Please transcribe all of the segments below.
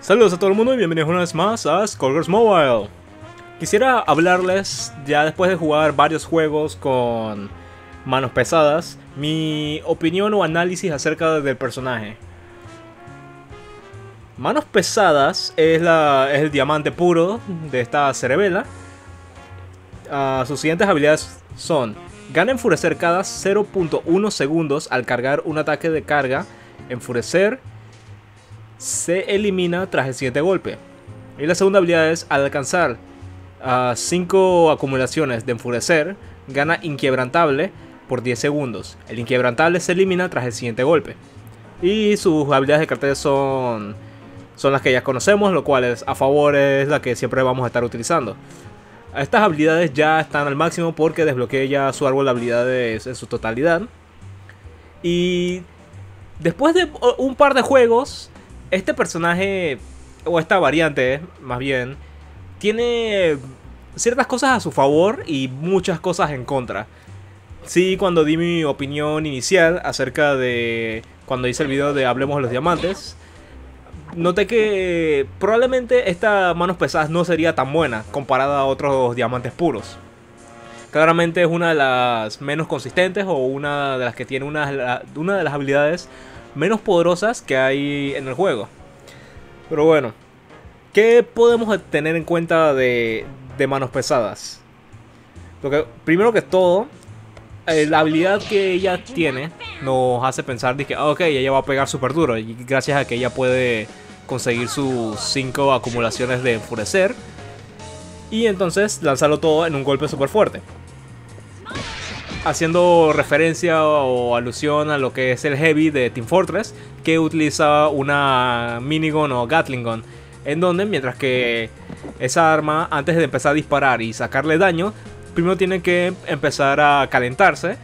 Saludos a todo el mundo y bienvenidos una vez más a Skullgirls Mobile. Quisiera hablarles, ya después de jugar varios juegos con manos pesadas, mi opinión o análisis acerca del personaje. Manos pesadas es el diamante puro de esta cerebela. Sus siguientes habilidades son: gana enfurecer cada 0.1 segundos al cargar un ataque de carga. Enfurecer se elimina tras el siguiente golpe. Y la segunda habilidad es: al alcanzar 5 acumulaciones de enfurecer, gana inquebrantable por 10 segundos. El inquebrantable se elimina tras el siguiente golpe. Y sus habilidades de cartel son las que ya conocemos, lo cual es a favor, es la que siempre vamos a estar utilizando. Estas habilidades ya están al máximo porque desbloqueé ya su árbol de habilidades en su totalidad. Y después de un par de juegos, este personaje, o esta variante más bien, tiene ciertas cosas a su favor y muchas cosas en contra. Sí, cuando di mi opinión inicial acerca de cuando hice el video de Hablemos de los Diamantes, noté que probablemente esta manos pesadas no sería tan buena comparada a otros diamantes puros. Claramente es una de las menos consistentes, o una de las que tiene una de las habilidades menos poderosas que hay en el juego. Pero bueno, ¿qué podemos tener en cuenta de manos pesadas? Porque primero que todo, la habilidad que ella tiene nos hace pensar de que ok, ella va a pegar súper duro, y gracias a que ella puede conseguir sus 5 acumulaciones de enfurecer y entonces lanzarlo todo en un golpe súper fuerte, haciendo referencia o alusión a lo que es el Heavy de Team Fortress, que utiliza una minigun o Gatling gun, en donde mientras que esa arma, antes de empezar a disparar y sacarle daño, primero tiene que empezar a calentarse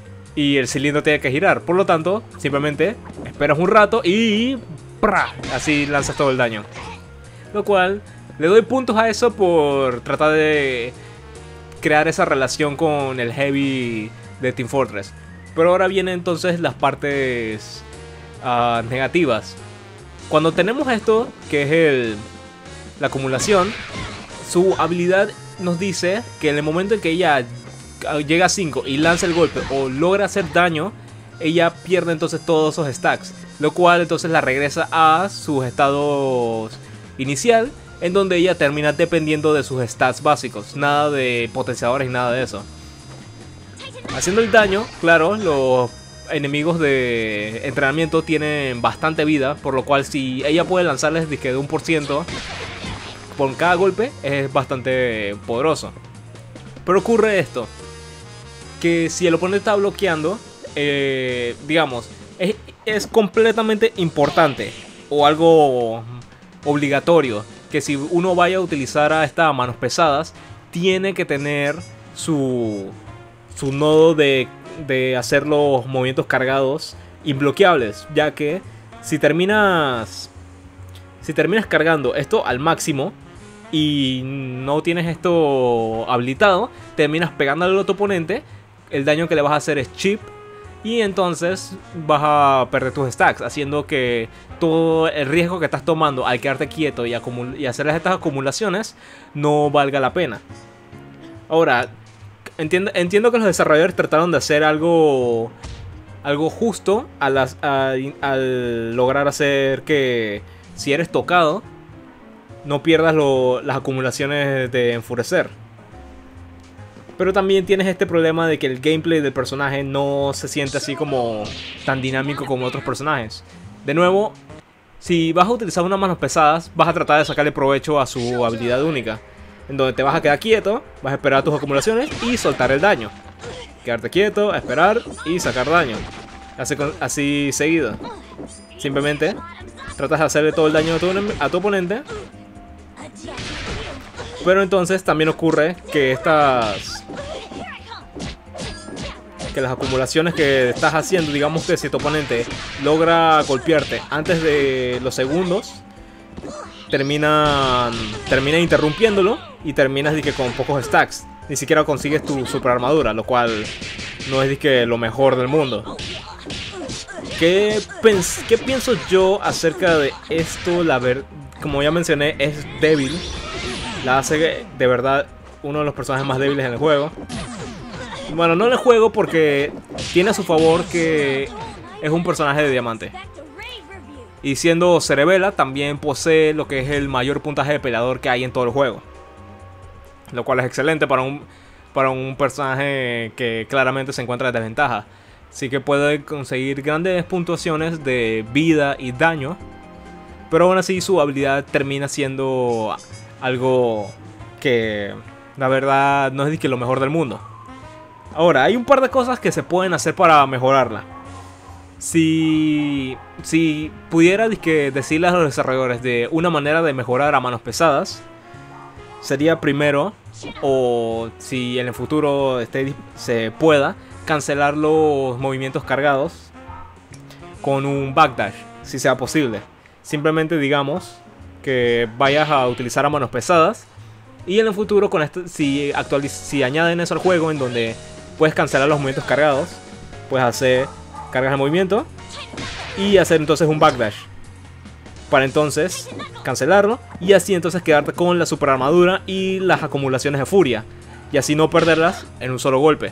y el cilindro tiene que girar. Por lo tanto, simplemente esperas un rato y ¡prá! Así lanzas todo el daño. Lo cual le doy puntos a eso por tratar de crear esa relación con el Heavy de Team Fortress. Pero ahora vienen entonces las partes negativas. Cuando tenemos esto, que es la acumulación, su habilidad nos dice que en el momento en que ella llega a 5 y lanza el golpe o logra hacer daño, ella pierde entonces todos esos stacks, lo cual entonces la regresa a sus estados inicial, en donde ella termina dependiendo de sus stats básicos, nada de potenciadores y nada de eso. Haciendo el daño, claro, los enemigos de entrenamiento tienen bastante vida, por lo cual si ella puede lanzarles de 1% por cada golpe, es bastante poderoso. Pero ocurre esto, que si el oponente está bloqueando, digamos, es completamente importante o algo obligatorio que si uno vaya a utilizar a estas manos pesadas, tiene que tener su nodo de hacer los movimientos cargados imbloqueables, ya que si terminas cargando esto al máximo y no tienes esto habilitado, terminas pegándole al otro oponente, el daño que le vas a hacer es chip y entonces vas a perder tus stacks, haciendo que todo el riesgo que estás tomando al quedarte quieto y hacer estas acumulaciones no valga la pena. Ahora, entiendo que los desarrolladores trataron de hacer algo justo al lograr hacer que si eres tocado no pierdas las acumulaciones de enfurecer. Pero también tienes este problema de que el gameplay del personaje no se siente así como tan dinámico como otros personajes. De nuevo, si vas a utilizar unas manos pesadas, vas a tratar de sacarle provecho a su habilidad única, en donde te vas a quedar quieto, vas a esperar tus acumulaciones y soltar el daño. Quedarte quieto, esperar y sacar daño. Así seguido. Simplemente tratas de hacerle todo el daño a tu oponente. Pero entonces también ocurre que las acumulaciones que estás haciendo, digamos que si tu oponente logra golpearte antes de los segundos, termina interrumpiéndolo y terminas con pocos stacks. Ni siquiera consigues tu super armadura, lo cual no es lo mejor del mundo. ¿Qué pienso yo acerca de esto? como ya mencioné, es débil. La hace de verdad uno de los personajes más débiles en el juego. Bueno, no en el juego porque tiene a su favor que es un personaje de diamante. Y siendo Cerebela, también posee lo que es el mayor puntaje de peleador que hay en todo el juego. Lo cual es excelente para un personaje que claramente se encuentra en desventaja. Así que puede conseguir grandes puntuaciones de vida y daño. Pero aún así su habilidad termina siendo algo que la verdad no es que lo mejor del mundo. Ahora, hay un par de cosas que se pueden hacer para mejorarla. Si pudiera decirle a los desarrolladores de una manera de mejorar a manos pesadas, sería primero, o si en el futuro se pueda, cancelar los movimientos cargados con un backdash, si sea posible. Simplemente digamos que vayas a utilizar a manos pesadas y en el futuro con si añaden eso al juego en donde puedes cancelar los movimientos cargados, puedes hacer cargas de movimiento y hacer entonces un backdash para entonces cancelarlo y así entonces quedarte con la super armadura y las acumulaciones de furia y así no perderlas en un solo golpe.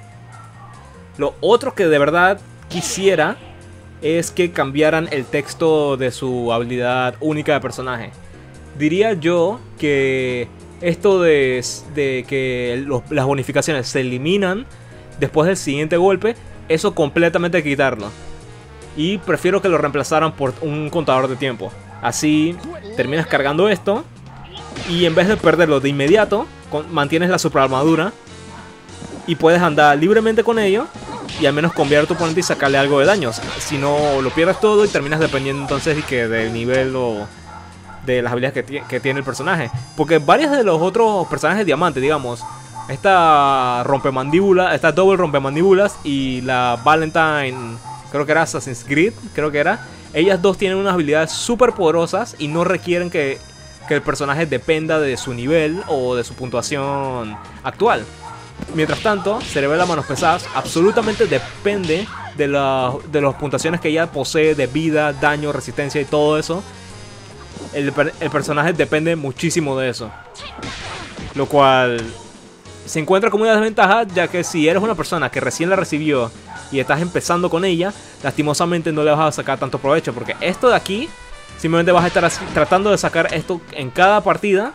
Lo otro que de verdad quisiera es que cambiaran el texto de su habilidad única de personaje. Diría yo que esto de que las bonificaciones se eliminan después del siguiente golpe, eso completamente quitarlo. Y prefiero que lo reemplazaran por un contador de tiempo. Así terminas cargando esto y en vez de perderlo de inmediato, mantienes la super armadura y puedes andar libremente con ello y al menos cambiar a tu oponente y sacarle algo de daño. Si no, lo pierdes todo y terminas dependiendo entonces del nivel o de las habilidades que tiene el personaje. Porque varios de los otros personajes de diamante, digamos, esta rompemandíbula, esta doble rompemandíbulas y la Valentine, creo que era Assassin's Creed, ellas dos tienen unas habilidades súper poderosas y no requieren que el personaje dependa de su nivel o de su puntuación actual. Mientras tanto, Cerebela Manos Pesadas absolutamente depende de las puntuaciones que ella posee de vida, daño, resistencia y todo eso. El personaje depende muchísimo de eso. Lo cual se encuentra como una desventaja, ya que si eres una persona que recién la recibió y estás empezando con ella, lastimosamente no le vas a sacar tanto provecho. Porque esto de aquí, simplemente vas a estar tratando de sacar esto en cada partida.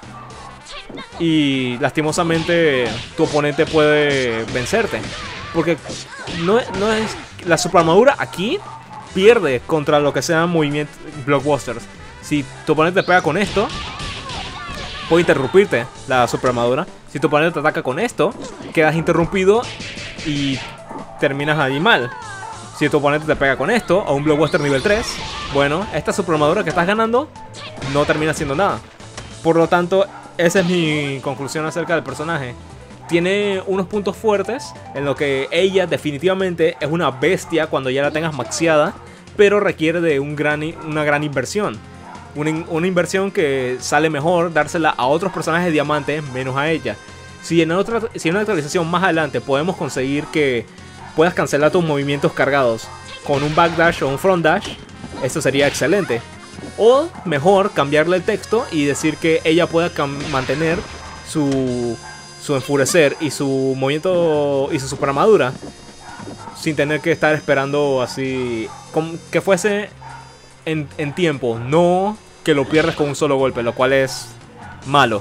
Y lastimosamente tu oponente puede vencerte. Porque no es la superarmadura aquí pierde contra lo que sean movimientos blockbusters. Si tu oponente te pega con esto, puede interrumpirte la superarmadura. Si tu oponente te ataca con esto, quedas interrumpido y terminas ahí mal. Si tu oponente te pega con esto, a un blockbuster nivel 3, bueno, esta superarmadura que estás ganando no termina haciendo nada. Por lo tanto, esa es mi conclusión acerca del personaje. Tiene unos puntos fuertes en lo que ella definitivamente es una bestia cuando ya la tengas maxeada, pero requiere de una gran inversión. Una inversión que sale mejor dársela a otros personajes de diamante menos a ella. Si en una actualización más adelante podemos conseguir que puedas cancelar tus movimientos cargados con un backdash o un frontdash, eso sería excelente. O mejor, cambiarle el texto y decir que ella pueda mantener su enfurecer y su movimiento y su superarmadura sin tener que estar esperando así, que fuese en tiempo, no que lo pierdas con un solo golpe, lo cual es malo.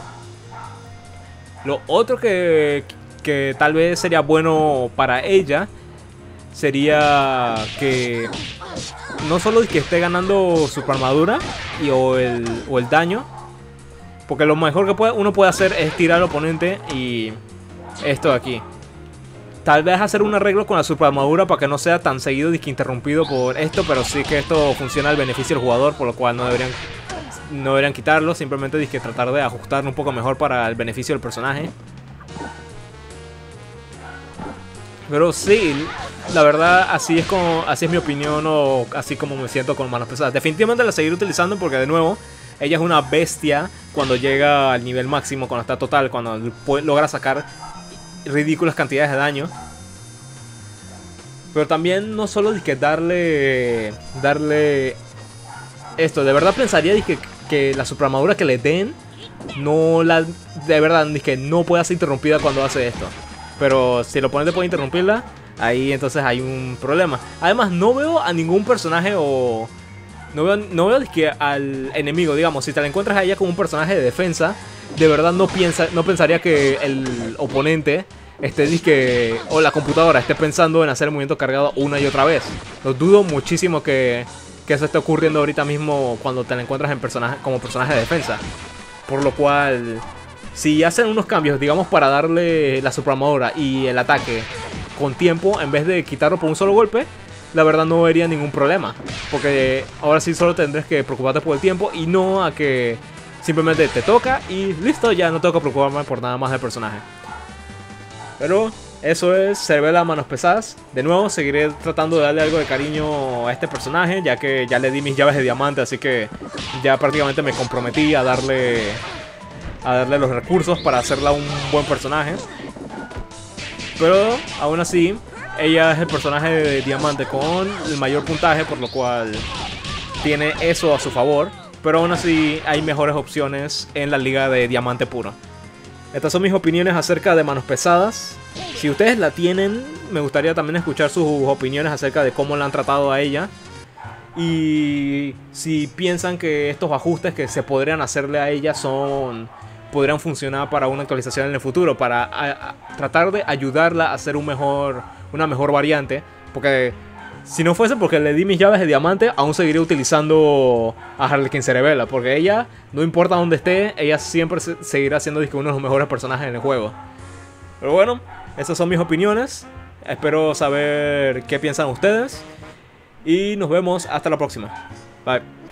Lo otro que tal vez sería bueno para ella sería que no solo que esté ganando superarmadura o el daño, porque lo mejor que uno puede hacer es tirar al oponente y esto de aquí. Tal vez hacer un arreglo con la superarmadura para que no sea tan seguido y que interrumpido por esto, pero sí que esto funciona al beneficio del jugador, por lo cual no deberían quitarlo, simplemente que tratar de ajustarlo un poco mejor para el beneficio del personaje. Pero sí, la verdad así es mi opinión, o así como me siento con Manos Pesadas. Definitivamente la seguiré utilizando porque de nuevo ella es una bestia cuando llega al nivel máximo, cuando está total, cuando logra sacar ridículas cantidades de daño. Pero también no solo que darle esto, de verdad pensaría que que la supraarmadura que le den no la, de verdad, es que no pueda ser interrumpida cuando hace esto. Pero si el oponente puede interrumpirla, ahí entonces hay un problema. Además, no veo a ningún personaje o... No veo que al enemigo, digamos, si te la encuentras a ella como un personaje de defensa, de verdad no pensaría que el oponente esté o la computadora esté pensando en hacer el movimiento cargado una y otra vez. Lo dudo muchísimo que eso esté ocurriendo ahorita mismo cuando te la encuentras como personaje de defensa. Por lo cual, si hacen unos cambios, digamos, para darle la supraarmadura y el ataque con tiempo, en vez de quitarlo por un solo golpe, la verdad no vería ningún problema. Porque ahora sí solo tendrás que preocuparte por el tiempo y no a que simplemente te toca y listo, ya no tengo que preocuparme por nada más del personaje. Pero eso es Cerebela Manos Pesadas. De nuevo, seguiré tratando de darle algo de cariño a este personaje, ya que ya le di mis llaves de diamante, así que ya prácticamente me comprometí a darle los recursos para hacerla un buen personaje. Pero aún así, ella es el personaje de diamante con el mayor puntaje, por lo cual tiene eso a su favor. Pero aún así hay mejores opciones en la liga de diamante puro. Estas son mis opiniones acerca de Manos Pesadas. Si ustedes la tienen, me gustaría también escuchar sus opiniones acerca de cómo la han tratado a ella. Y si piensan que estos ajustes que se podrían hacerle a ella podrían funcionar para una actualización en el futuro, para tratar de ayudarla a hacer una mejor variante. Porque si no fuese porque le di mis llaves de diamante, aún seguiría utilizando a Harlequin Cerebela, porque ella, no importa dónde esté, ella siempre seguirá siendo uno de los mejores personajes en el juego. Pero bueno, esas son mis opiniones. Espero saber qué piensan ustedes. Y nos vemos hasta la próxima. Bye.